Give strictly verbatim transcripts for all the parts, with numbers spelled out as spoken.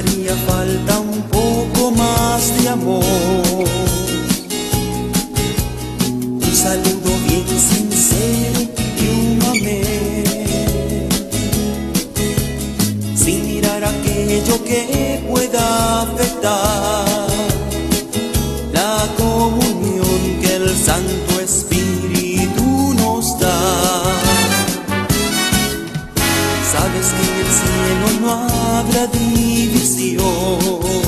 haría falta un poco más de amor. Un saludo bien sincero y un amén, sin mirar aquello que pueda afectar la comunión que el Santo Espíritu nos da. Sabes que en el cielo no habrá división,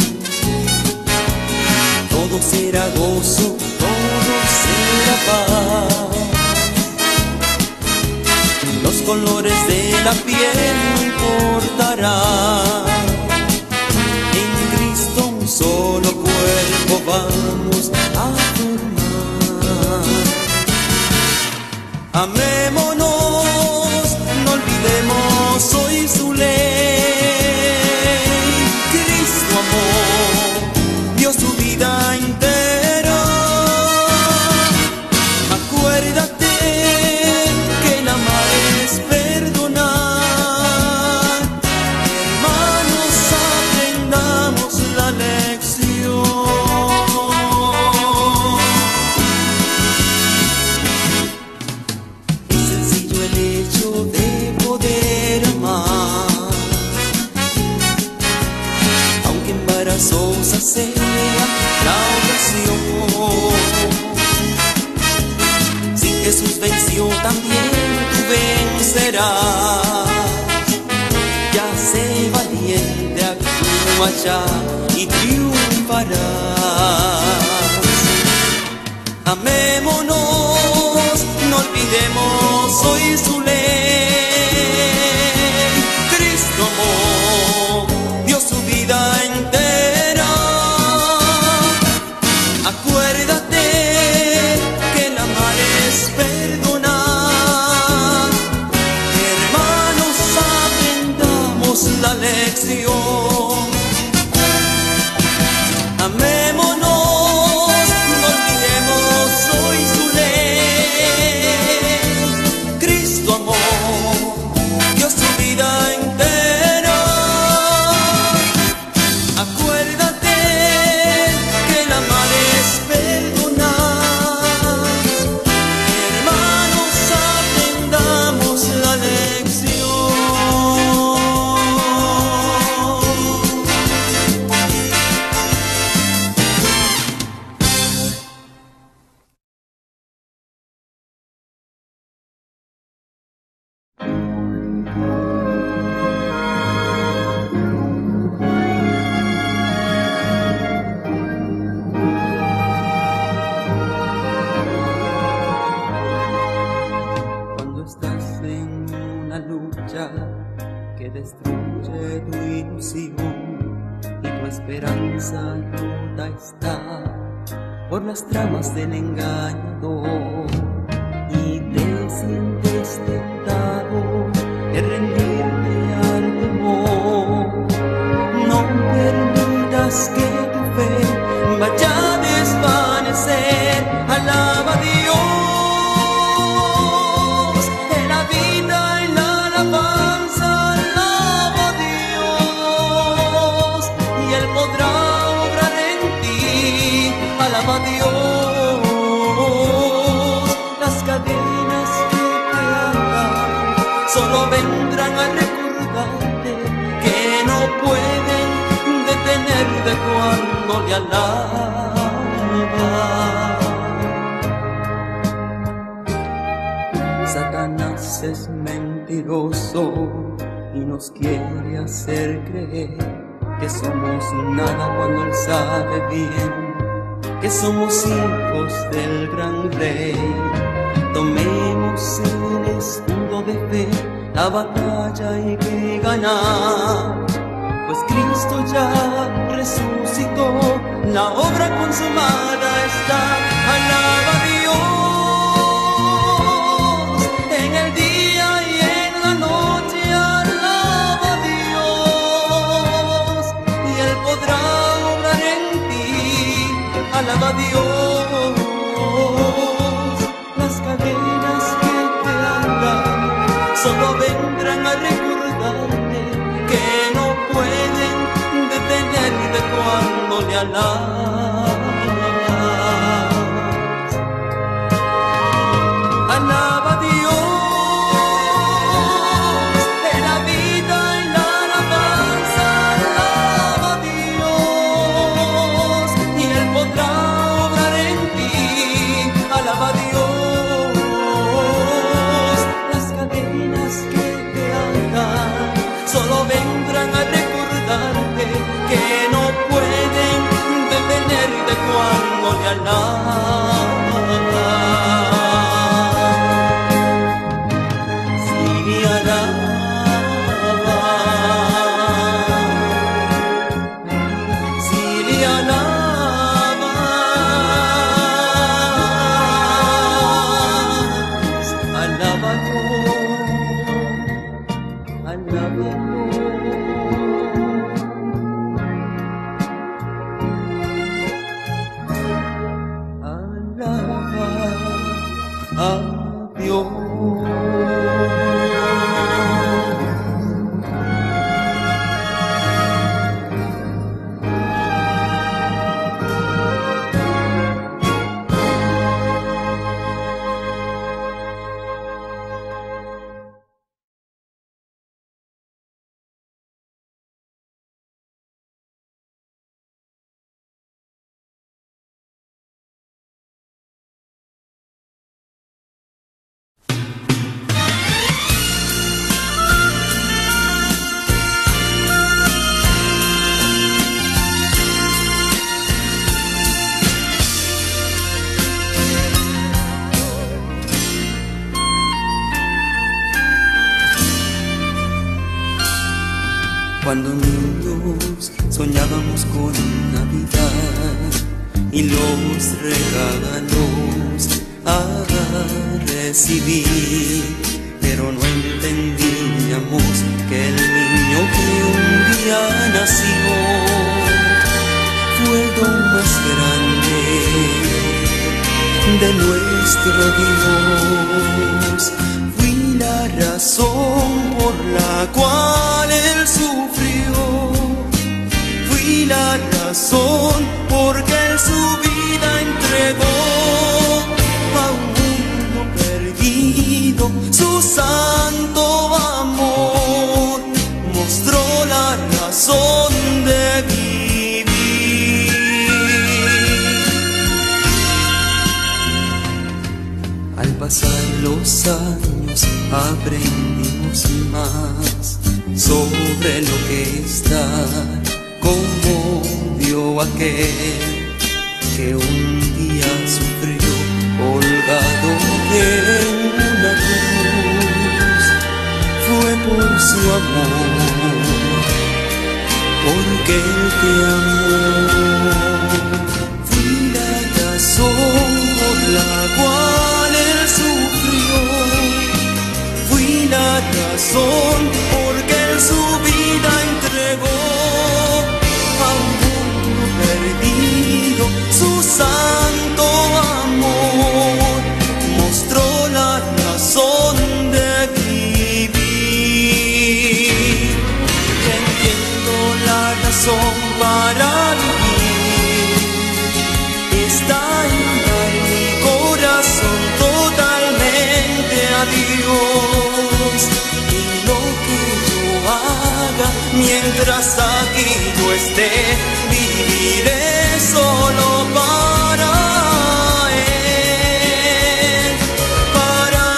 todo será gozo, todo será paz. Los colores de la piel no importarán, en Cristo un solo cuerpo vamos a formar. Amémonos, no olvidemos hoy su ley. Cristo amó, dio su vida entera. Acuérdate que el amar es perdonar. Hermanos, aprendamos la lección. Es sencillo el hecho de poder amar, aunque embarazosa sea la ocasión. Si Jesús venció, también tú vencerás. Ya sé valiente, actúa ya y triunfarás. Amémonos, no olvidemos hoy su ley. Cristo amó, dio su vida entera. Acuérdate que el amar es perdonar. Hermanos, aprendamos la lección. Amémonos, no olvidemos hoy su ley. Cristo amó, dio su vida entera. Acuérdate que el amar es perdonar. Hermanos, aprendamos la lección. Cuando estás en una lucha que destruye tu ilusión y tu esperanza rota está por las tramas del engañador, y te sientes tentado de rendirte al temor, no permitas que tu fe vaya a desvanecer. Alaba a Dios en la vida, en la alabanza. Alaba a Dios y Él podrá obrar en ti. Alaba a Dios. Las cadenas que te atan solo vendrán a recordarte que no pueden detenerte cuando le alabas. Satanás es mentiroso y nos quiere hacer creer que somos nada cuando Él sabe bien que somos hijos del gran Rey. Tomemos el escudo de fe, la batalla hay que ganar, pues Cristo ya resucitó, la obra consumada está. Alaba a Dios en el día y en la noche. Alaba a Dios y Él podrá obrar en ti. Alaba a Dios. Las cadenas que te atan solo vendrán a recordarte que no pueden Dios. Cuando niños soñábamos con Navidad y los regalos a recibir, pero no entendíamos que el niño que un día nació fue lo más grande de nuestro Dios. Fui la razón por la cual Él sufrió, fui la razón porque Él su vida entregó a un mundo perdido. Su santo amor mostró la razón de vivir. Al pasar los años aprendimos más sobre lo que está, como vio aquel que un día sufrió colgado en una cruz. Fue por su amor, porque Él te amó. Fui la razón por la cual Él sufrió, fui la razón porque Él su vida entregó a un mundo perdido. Su santo amor mostró la razón de vivir. Entiendo la razón para vivir, está en dar mi corazón totalmente a Dios. Y lo que yo haga mientras aquí yo esté, viviré solo para Él, para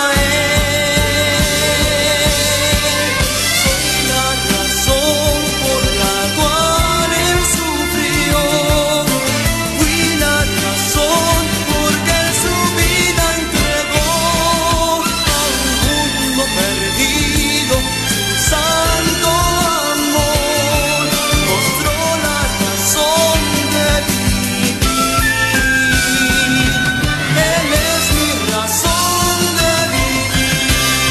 Él. Soy la razón por la cual Él sufrió, fui la razón porque Él su vida entregó a un mundo perdido. Su santo amor mostró la razón de vivir. Él es mi razón de vivir.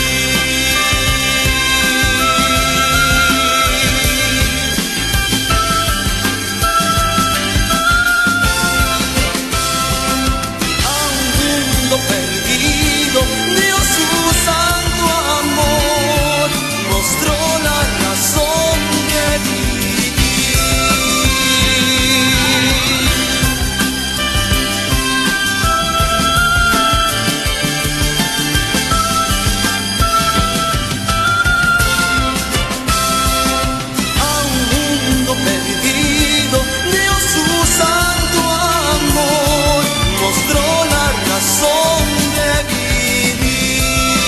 A un mundo perdido dio su santo amor, mostró la razón de vivir. A un mundo perdido dio su santo amor, mostró la razón de vivir.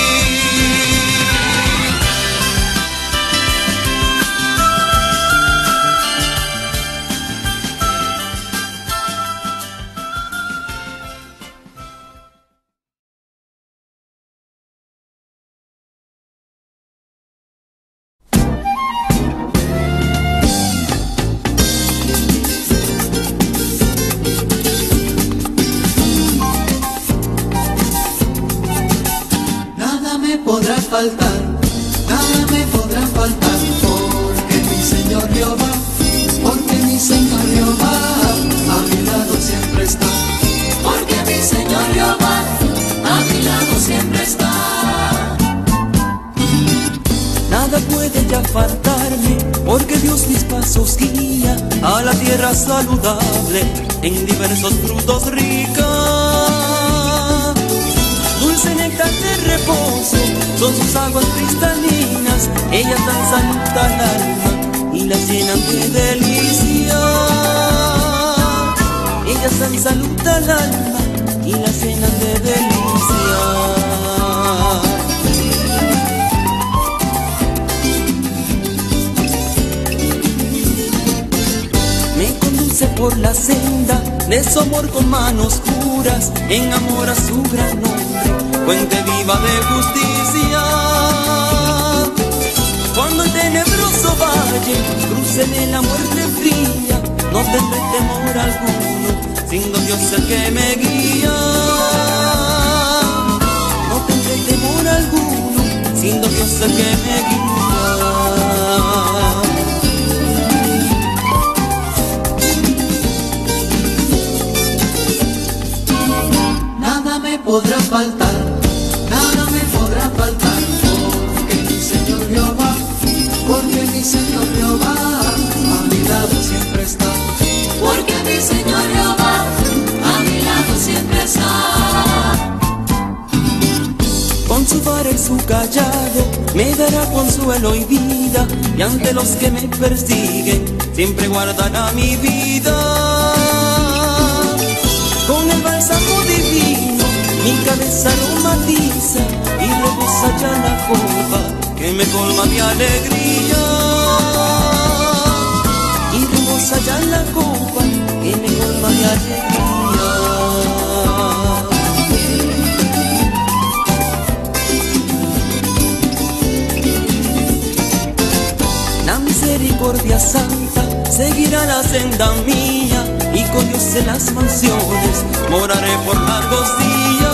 Nada me podrá faltar, nada me podrá faltar, porque mi Señor Jehová, porque mi Señor Jehová a mi lado siempre está, porque mi Señor Jehová a mi lado siempre está. faltarme, porque Dios mis pasos guía a la tierra saludable, en diversos frutos rica. Dulce néctar de reposo son sus aguas cristalinas, ellas dan salud al alma y las llenan de delicia. Ellas dan salud al alma y las llenan de delicia. Por la senda de su amor con manos puras, en amor a su gran nombre, fuente viva de justicia. Cuando el tenebroso valle cruce de la muerte fría, no tendré temor alguno, siendo Dios el que me guía. No tendré temor alguno, siendo Dios el que me guía. Podrá faltar, nada me podrá faltar, porque mi Señor Jehová, porque mi Señor Jehová a mi lado siempre está, porque mi Señor Jehová a mi lado siempre está. Con su vara y su callado me dará consuelo y vida, y ante los que me persiguen siempre guardará mi vida. Con el bálsamo divino mi cabeza aromatiza y rebosa ya la copa que me colma de alegría. Y rebosa ya la copa que me colma de alegría. La misericordia santa seguirá la senda mía, y con Dios en las mansiones moraré por largos días.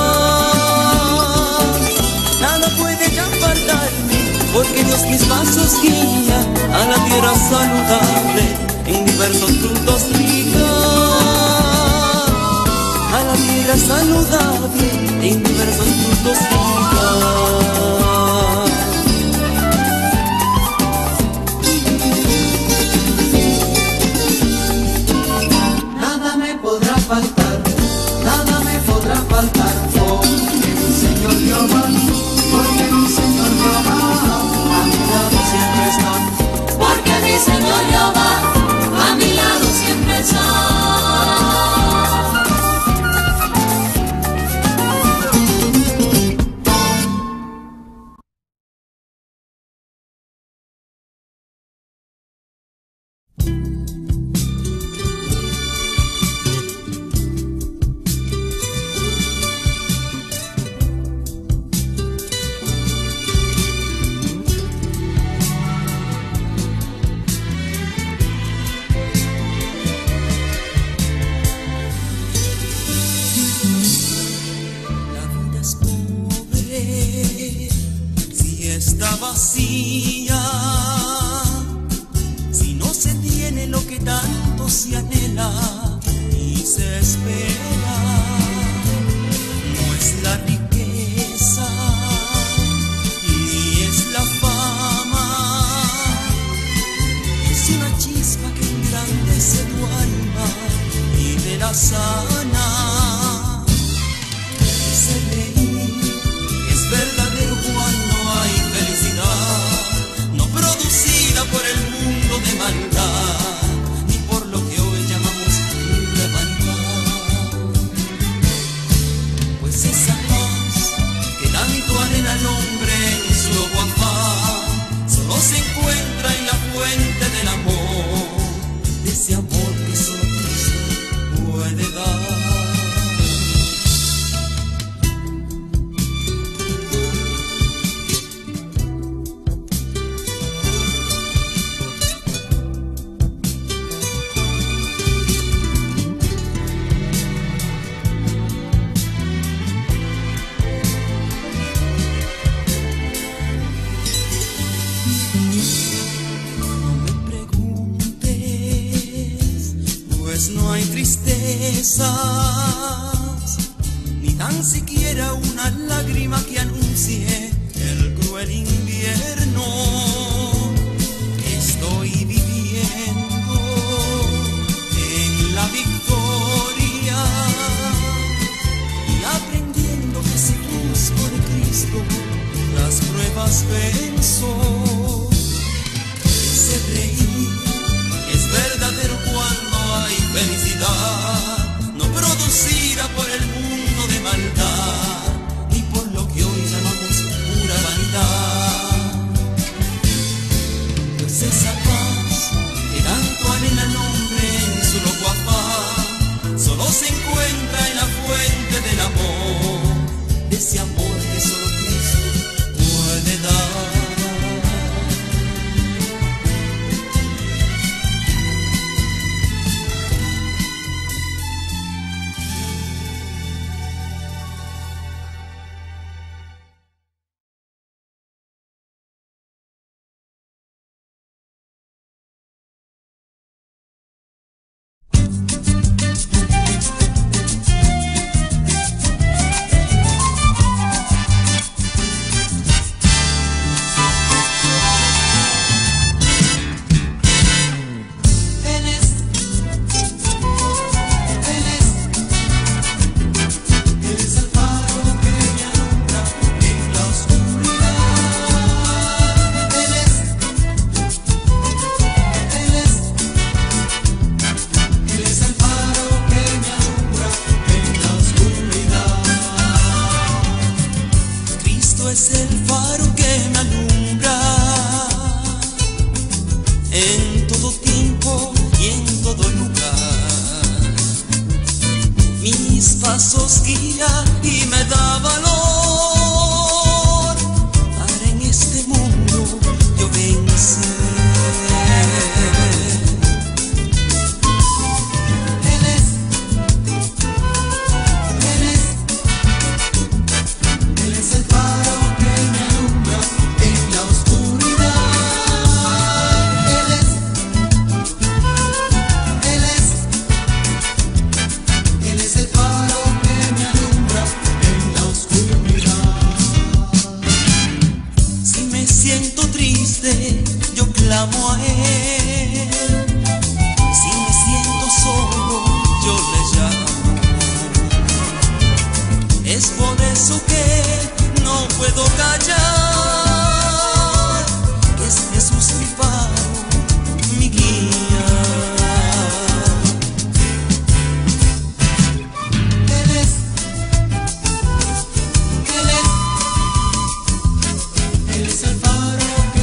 Nada puede ya faltarme, porque Dios mis pasos guía a la tierra saludable, en diversos frutos rica. A la tierra saludable, en diversos frutos rica. faltar, nada me podrá faltar, porque mi Señor Jehová, porque mi Señor Jehová a mi lado siempre está, porque mi Señor Jehová a mi lado siempre está. Ni tan siquiera una lágrima que anuncie el cruel invierno. jamás pensó. Ese reír es verdadero cuando hay felicidad, no producida por el mundo de maldad, ni por lo que hoy llamamos pura vanidad. Pues esa paz que tanto anhela el hombre en su loco afán, solo se encuentra en la fuente del amor, de ese amor que solo Cristo puede dar. Es el faro que me alumbra en todo tiempo y en todo lugar. Mis pasos guía y me da valor para en este mundo yo vencer. Yo clamo a Él, si me siento solo, yo le llamo. Es por eso que no puedo callar, que es Jesús mi faro, mi guía. Él es, Él es, Él es el faro.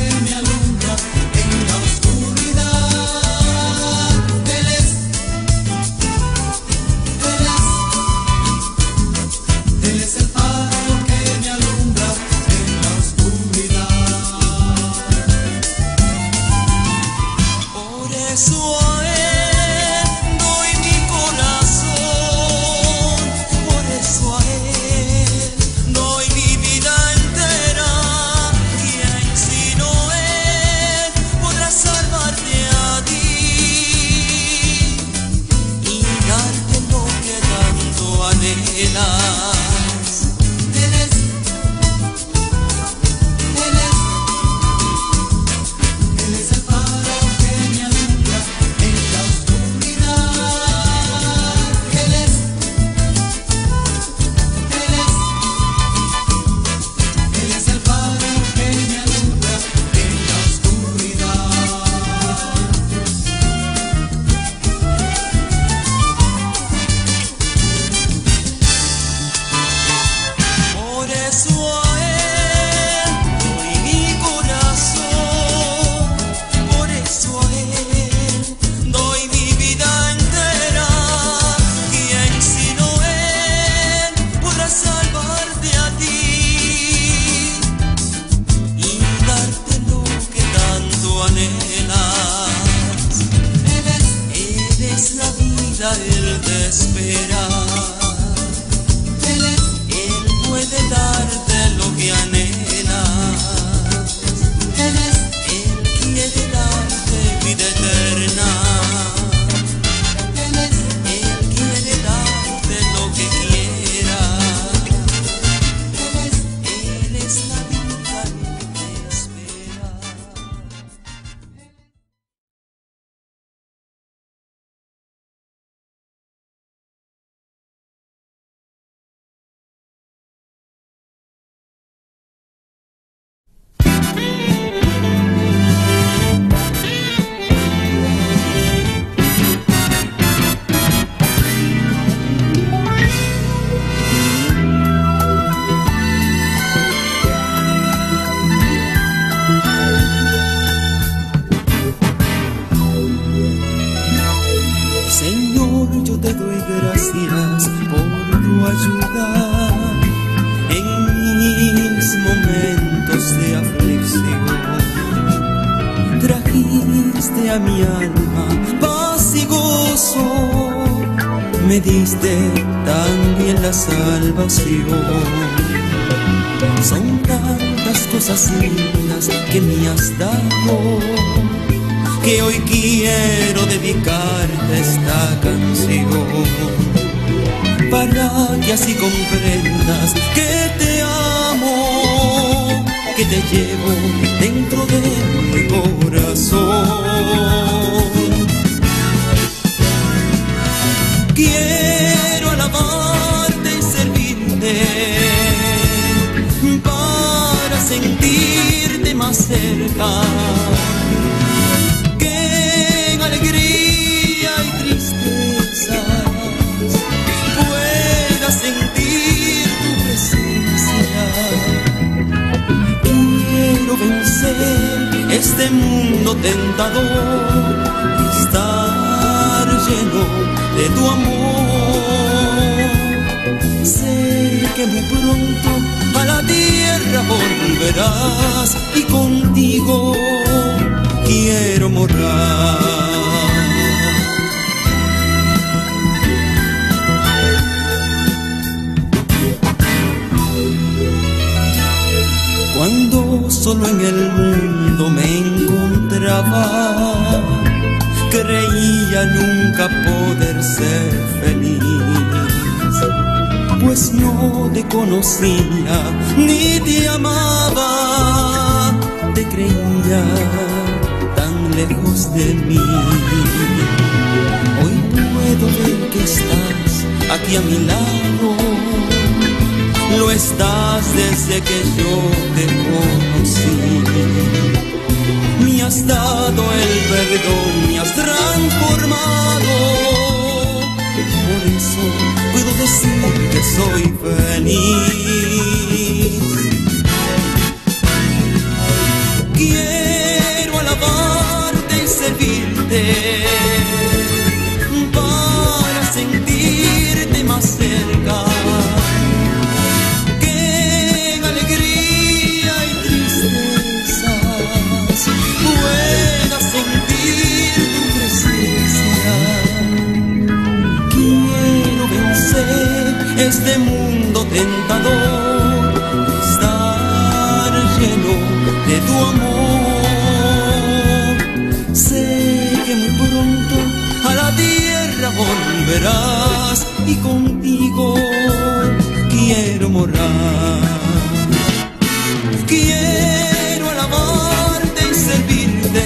Él te espera, Él, Él puede darte lo que anhelas, Él, Él quiere darte vida eterna, Él, Él quiere darte lo que quieras, Él, Él es la vida, Él te espera. ayuda en mis momentos de aflicción. Trajiste a mi alma paz y gozo, me diste también la salvación. Son tantas cosas lindas que me has dado, que hoy quiero dedicarte esta canción, para que así comprendas que te amo, que te llevo dentro de mi corazón. Quiero alabarte y servirte para sentirte más cerca, que en alegría y tristezas pueda sentir tu presencia. Quiero vencer este mundo tentador y estar lleno de tu amor. Sé que muy pronto a la tierra volverás y contigo quiero morar. Cuando solo en el mundo me encontraba, creía nunca poder ser feliz, pues no te conocía ni te amaba, te creía tan lejos de mí. Hoy puedo ver que estás aquí a mi lado, lo estás desde que yo te conocí. Me has dado el perdón, me has transformado, por eso puedo decir que soy feliz. Quiero alabarte y servirte para sentirte más cerca, que en alegría y tristezas pueda sentir tu presencia. Quiero vencer este mundo tentador, estar lleno de tu amor. Sé que muy pronto a la tierra volverás y contigo quiero morar. Quiero alabarte y servirte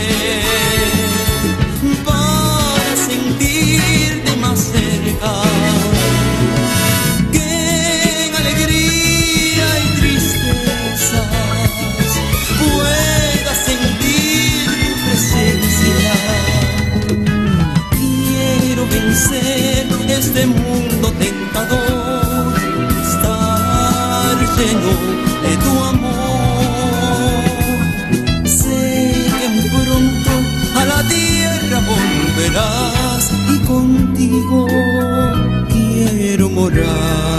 para sentirte más cerca, que en alegría y tristezas pueda sentir tu presencia. Quiero vencer este mundo tentador, estar lleno de tu amor. Sé que muy pronto a la tierra volverás y contigo quiero morar.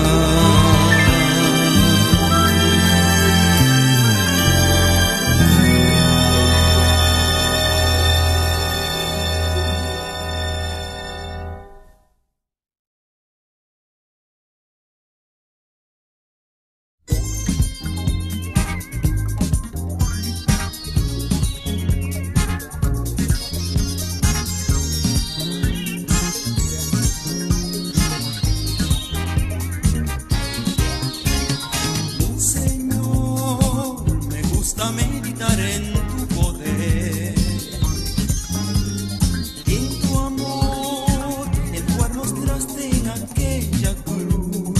Meditar en tu poder y en tu amor, el cual mostraste en aquella cruz.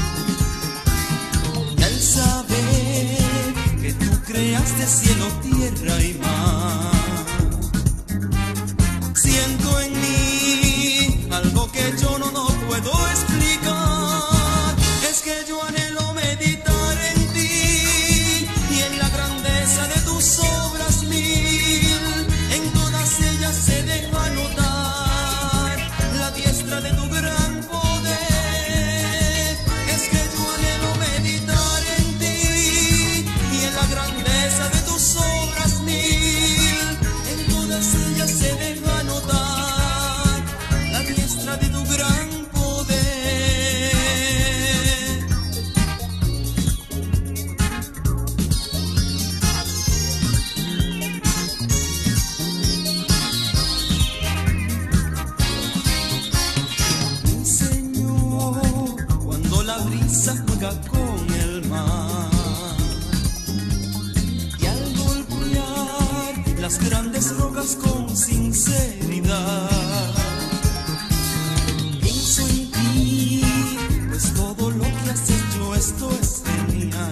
Y al saber que tú creaste cielo, tierra y mar, siento en mí algo que yo no, no puedo explicar. Es que yo anhelo meditar en ti y en la grandeza de tus obras mil. En todas ellas se deja notar la diestra de tu gran poder. Es que yo las grandes rocas con sinceridad. Pienso en ti, pues todo lo que has hecho, esto es genial.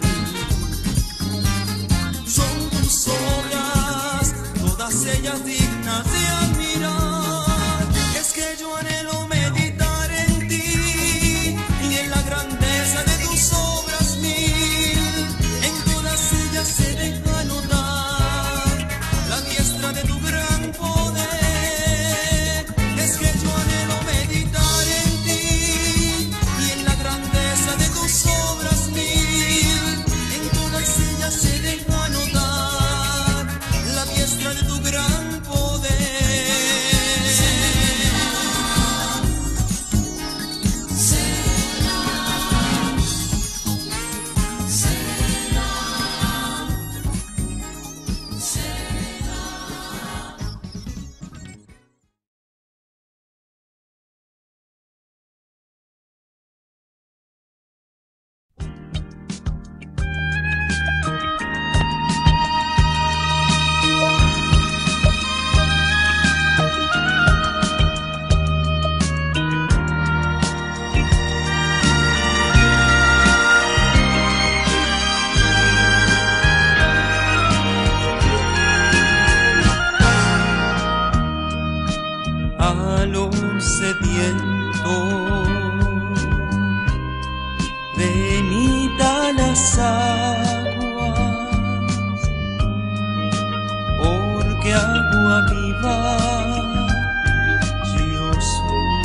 Son tus obras, todas ellas dignas de admirar. Es que yo anhelo meditar en ti y en la grandeza de tus obras mil. En todas ellas se deja notar la diestra de tu gran poder. Es que yo anhelo meditar en ti y en la grandeza de tus obras mil. En todas ellas se deja notar la diestra de tu gran poder. Sediento, venid a las aguas, porque agua viva yo soy.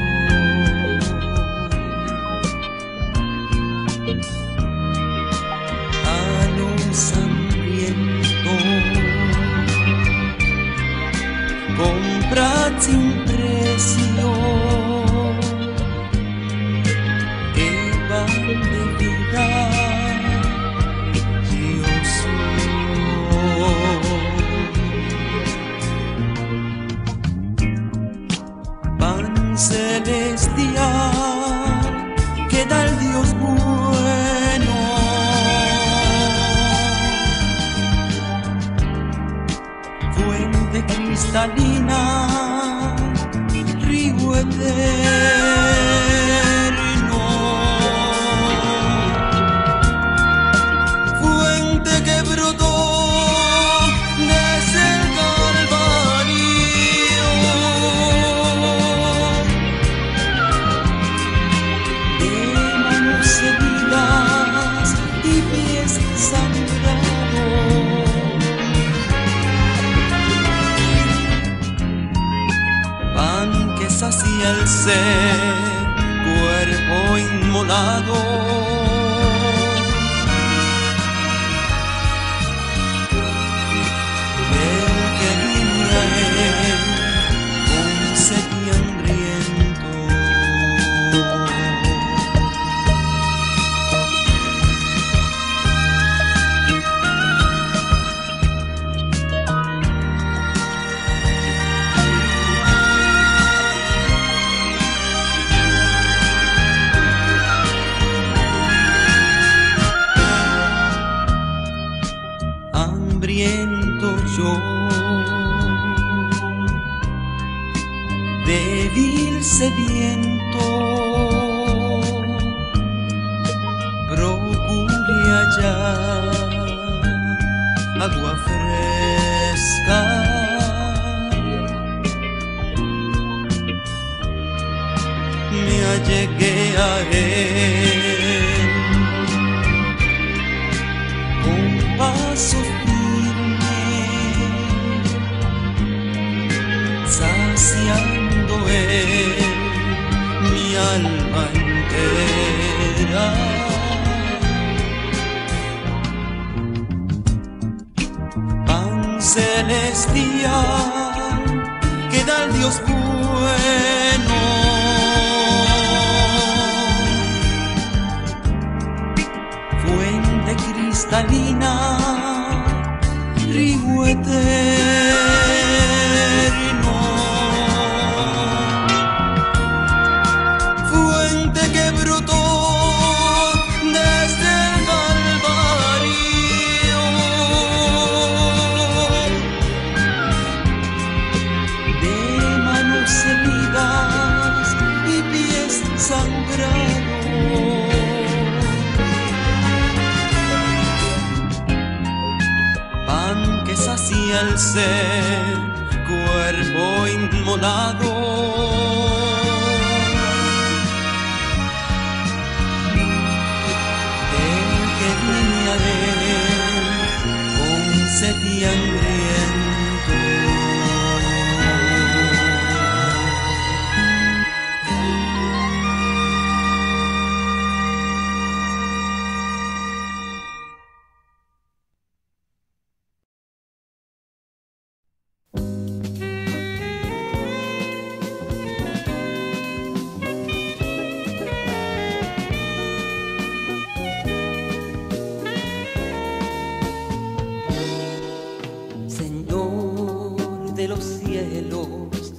A los hambrientos, comprad sin precio que pan de vida yo soy. Pan celestial que da el Dios bueno, fuente cristalina, río eterno, fuente que brotó desde el Calvario, de manos heridas y pies sangrados. Pan que sacia el ser, cuerpo inmolado. El que vine a él con sed y hambriento. Hambriento yo, débil sediento, procure hallar agua fresca. Me allegué a él con paso firme, saciando él mi alma entera. Pan celestial que da el Dios bueno, fuente cristalina, río eterno, fuente que brotó desde el Calvario, sacia el ser, cuerpo inmolado. Del que venía de él con sed y hambriento. De los cielos,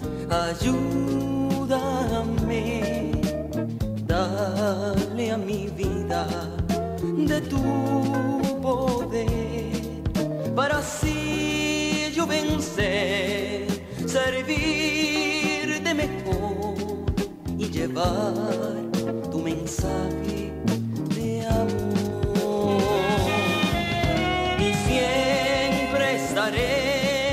ayúdame, dale a mi vida de tu poder, para así yo vencer, servirte mejor y llevar tu mensaje de amor. Y siempre estaré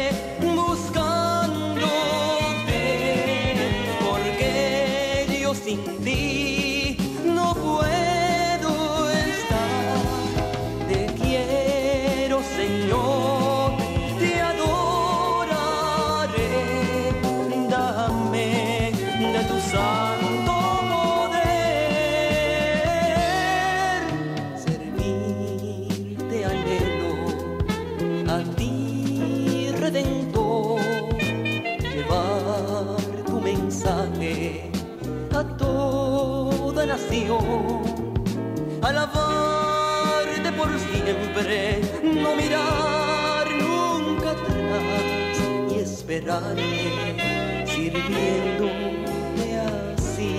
sin ti no puedo estar. Te quiero, Señor, te adoraré. Dame de tu santo poder. Servirte anhelo, a ti, Redentor, llevar tu mensaje a toda nación, alabarte por siempre, no mirar nunca atrás y esperarme sirviéndote así.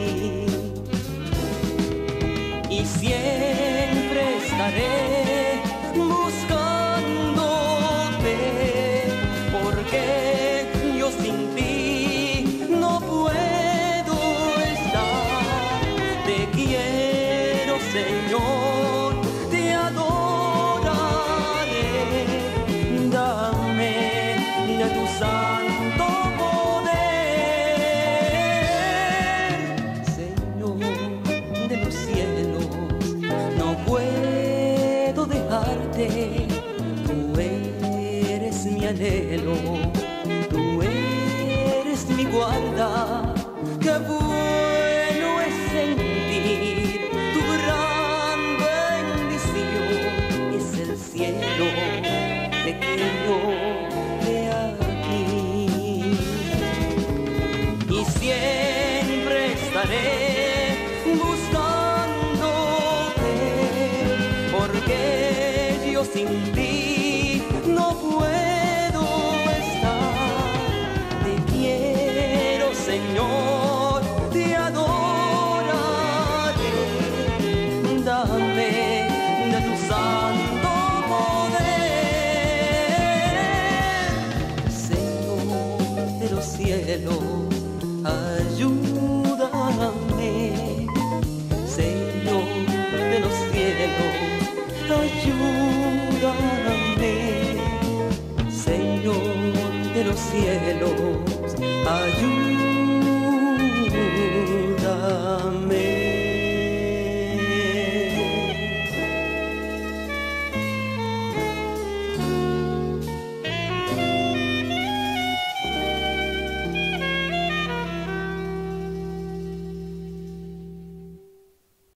Y siempre estaré buscándote, porque yo sin ti no puedo. Quiero, Señor, te adoraré. Dame de tu santo poder. Señor de los cielos, no puedo dejarte. Tú eres mi anhelo, tú eres mi guarda. Qué bueno es sentir tu gran bendición. Es el cielo pequeño de aquí. Y siempre estaré buscándote, porque yo sin ti no puedo estar. Te quiero, Señor, te adoraré. Dame de tu santo poder. Señor de los cielos, ayúdame. Señor de los cielos, ayúdame. Señor de los cielos, ayúdame.